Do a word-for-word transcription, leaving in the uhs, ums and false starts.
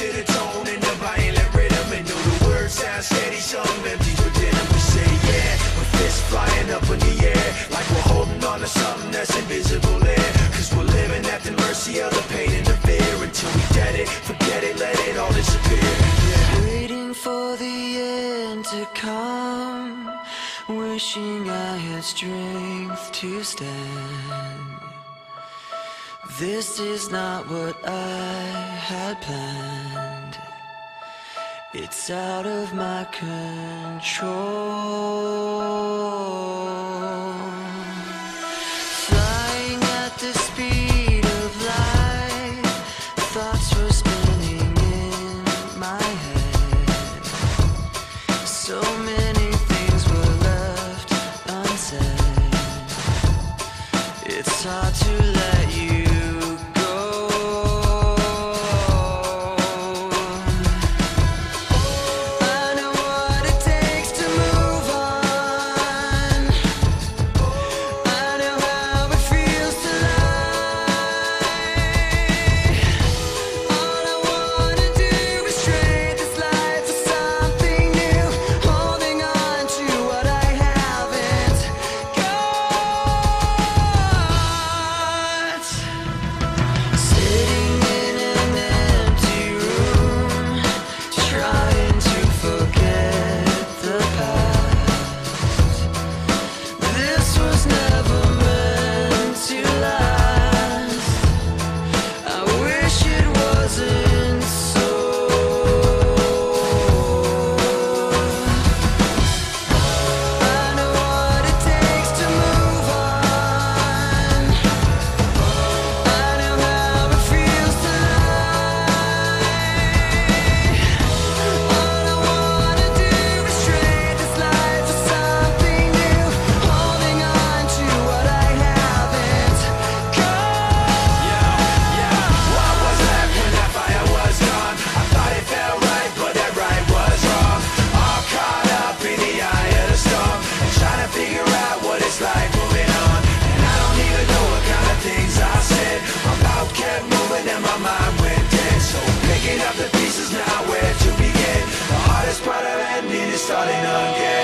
to the tone and the violent rhythm, and know the words sound steady, some empty within them. We say yeah, with fists flying up in the air, like we're holding on to something that's invisible there. Cause we're living at the mercy of the pain and the fear, until we get it, forget it, let it all disappear. Yeah. Waiting for the end to come, wishing I had strength to stand. This is not what I had planned. It's out of my control. Flying at the speed of light, thoughts were spinning in my head. So many things were left unsaid. It's hard to let you and my mind went dead. So picking up the pieces now, where to begin? The hardest part of ending is starting again.